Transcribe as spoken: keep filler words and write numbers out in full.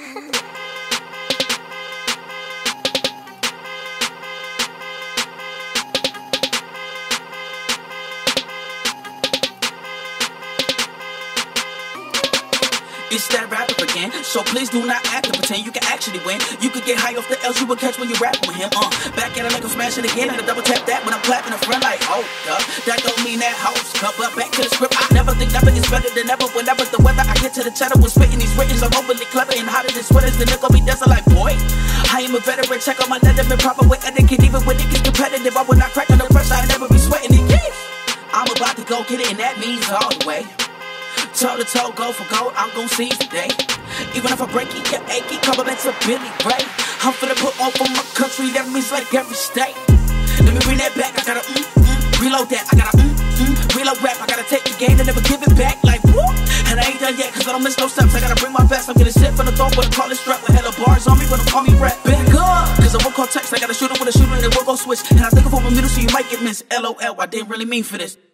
It's that rapper again, so please do not act and pretend you can actually win. You could get high off the L's you would catch when you rap with him. Uh, back at it like I'm smashing again, and I double tap that when I'm clapping a friend like, oh, duh. That don't mean that house cup, but back to the script. I never think never is better than ever. Whenever the weather, I get to the cheddar when spitting these writtens. I'm overly clever and hotter than sweaters. The nigga be dancing like, boy, I am a veteran. Check out my letterman, proper with etiquette. Even when it gets competitive, I will not crack on the pressure. I never be sweating it. Yes, I'm about to go get it, and that means all the way. Toe to toe, go for gold, I'm gon' seize the day. Even if I break it, get achy, compliments of Billy Ray. I'm finna put on for my country, that means like every state. Let me bring that back, I gotta mm, mm, reload that. I gotta mm, mm, reload rap, I gotta take the game and never give it back. Like whoop, and I ain't done yet, cause I don't miss no steps. I gotta bring my best, I'm gonna sit from the throne with a call strap with hella bars on me, but don't call me rap. Back up, cause I won't call text, I gotta shoot it with a shooter and then we'll go switch. And I think of over middle so you might get missed. L O L, I didn't really mean for this.